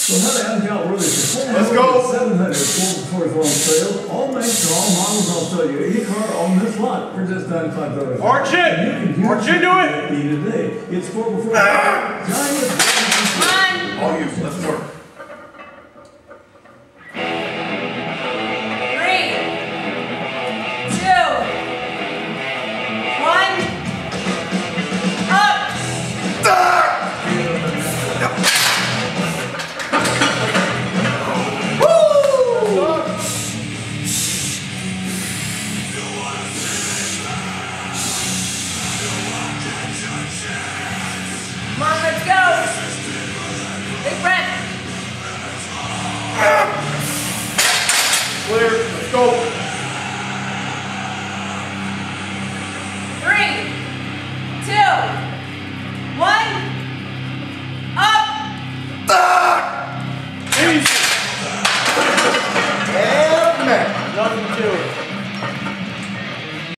So how the Uncal Brothers Let's go. 700 4x4s on sale. All makes and all models. I'll sell you any car on this lot for just $95. March into it. Today. It's 4x4. Come on. All you. Let's work. 3, 2, 1. Up. Come on, let's go. Big breath. Clear. Let's go.